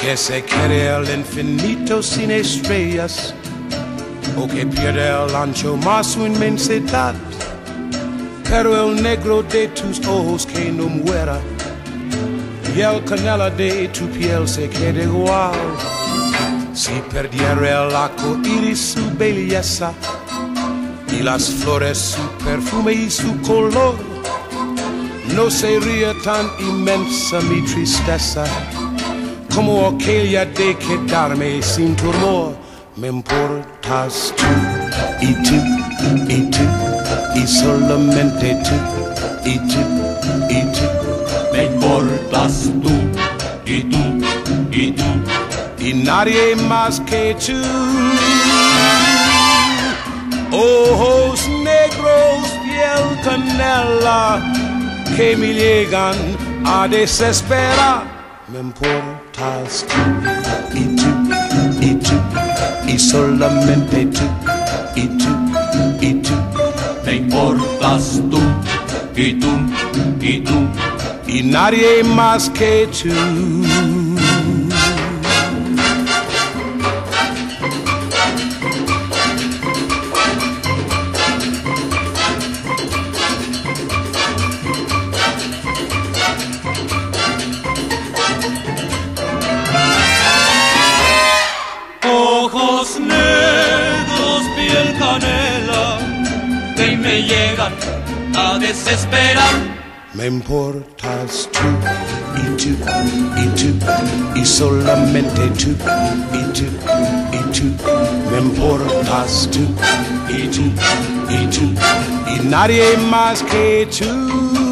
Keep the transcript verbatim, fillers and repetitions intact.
que se quiere el infinito sin estrellas, o que pierde el ancho más su inmensidad, pero el negro de tus ojos que no muera, y el canela de tu piel se queda igual. Si perdiera el arco iris su belleza, y las flores su perfume y su color, no sería tan inmensa mi tristeza como aquella de quedarme sin tu amor. Me importas tú, y tú, y tú, y solamente tú, y tú, y tú. Me importas tú, y tú, y tú, y nadie más que tú. Ojos negros, piel canela, que me llegan a desesperar. Me importas tú, y tú, y tú, y solamente tú, y tú, y tú. me importas tú, y tú, y tú, y nadie más que tú. ojos negros, piel canela, que me llegan a desesperar. Me importas tú, y tú, y tú, y solamente tú, y tú, y tú. Me importas tú, y tú, y tú, y nadie más que tú.